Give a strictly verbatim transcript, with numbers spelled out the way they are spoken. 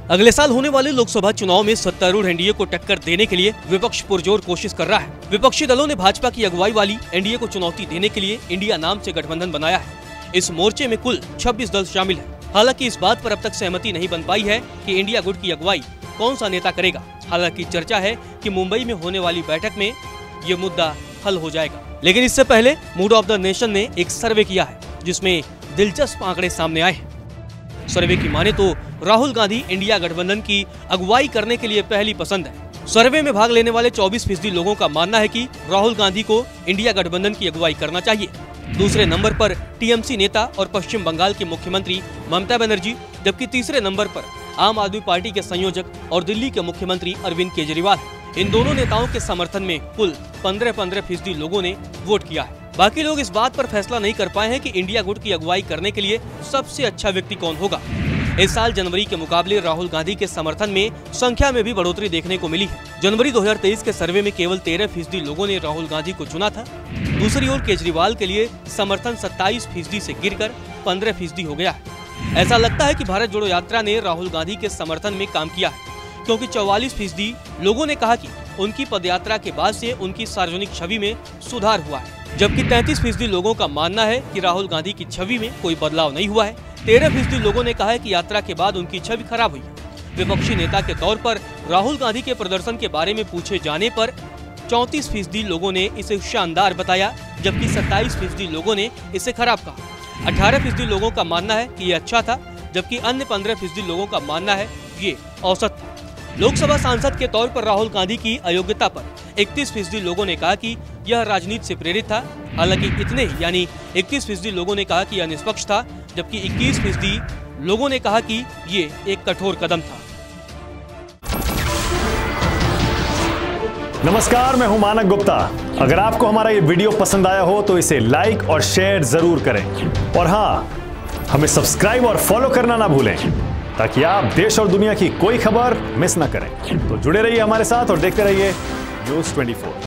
अगले साल होने वाले लोकसभा चुनाव में सत्तारूढ़ एनडीए को टक्कर देने के लिए विपक्ष पुरजोर कोशिश कर रहा है। विपक्षी दलों ने भाजपा की अगुवाई वाली एनडीए को चुनौती देने के लिए इंडिया नाम से गठबंधन बनाया है। इस मोर्चे में कुल छब्बीस दल शामिल है। हालांकि इस बात पर अब तक सहमति नहीं बन पाई है कि इंडिया गुट की अगुवाई कौन सा नेता करेगा। हालांकि चर्चा है कि मुंबई में होने वाली बैठक में ये मुद्दा हल हो जाएगा। लेकिन इससे पहले मूड ऑफ द नेशन ने एक सर्वे किया है जिसमें दिलचस्प आंकड़े सामने आए हैं। सर्वे की माने तो राहुल गांधी इंडिया गठबंधन की अगुवाई करने के लिए पहली पसंद है। सर्वे में भाग लेने वाले चौबीस फीसदी लोगों का मानना है कि राहुल गांधी को इंडिया गठबंधन की अगुवाई करना चाहिए। दूसरे नंबर पर टीएमसी नेता और पश्चिम बंगाल की मुख्यमंत्री ममता बनर्जी, जबकि तीसरे नंबर पर आम आदमी पार्टी के संयोजक और दिल्ली के मुख्यमंत्री अरविंद केजरीवाल है। इन दोनों नेताओं के समर्थन में कुल पंद्रह पंद्रह फीसदी लोगों ने वोट किया है। बाकी लोग इस बात पर फैसला नहीं कर पाए हैं कि इंडिया गुट की अगुवाई करने के लिए सबसे अच्छा व्यक्ति कौन होगा। इस साल जनवरी के मुकाबले राहुल गांधी के समर्थन में संख्या में भी बढ़ोतरी देखने को मिली है। जनवरी दो हज़ार तेईस के सर्वे में केवल तेरह फीसदी लोगों ने राहुल गांधी को चुना था। दूसरी ओर केजरीवाल के लिए समर्थन सत्ताईस फीसदी से गिरकर पंद्रह फीसदी हो गया है। ऐसा लगता है कि भारत जोड़ो यात्रा ने राहुल गांधी के समर्थन में काम किया है, क्योंकि चौवालीस फीसदी लोगों ने कहा कि उनकी पदयात्रा के बाद से उनकी सार्वजनिक छवि में सुधार हुआ है, जबकि तैंतीस फीसदी लोगों का मानना है कि राहुल गांधी की छवि में कोई बदलाव नहीं हुआ है। तेरह फीसदी लोगों ने कहा है कि यात्रा के बाद उनकी छवि खराब हुई है। विपक्षी नेता के तौर पर राहुल गांधी के प्रदर्शन के बारे में पूछे जाने पर चौंतीस फीसदी लोगों ने इसे शानदार बताया, जबकि सत्ताईस फीसदी लोगों ने इसे खराब कहा। अठारह फीसदी लोगों का मानना है कि ये अच्छा था, जबकि अन्य पंद्रह फीसदी लोगों का मानना है ये औसत था। लोकसभा सांसद के तौर पर राहुल गांधी की अयोग्यता पर इकतीस फीसदी लोगों ने कहा कि यह राजनीति से प्रेरित था। हालांकि इतने ही यानी इकतीस फीसदी लोगों ने कहा कि यह निष्पक्ष था, जबकि इक्कीस फीसदी लोगों ने कहा कि ये एक कठोर कदम था। नमस्कार, मैं हूं मानक गुप्ता। अगर आपको हमारा ये वीडियो पसंद आया हो तो इसे लाइक और शेयर जरूर करें, और हाँ, हमें सब्सक्राइब और फॉलो करना ना भूलें ताकि आप देश और दुनिया की कोई खबर मिस ना करें। तो जुड़े रहिए हमारे साथ और देखते रहिए न्यूज़ चौबीस।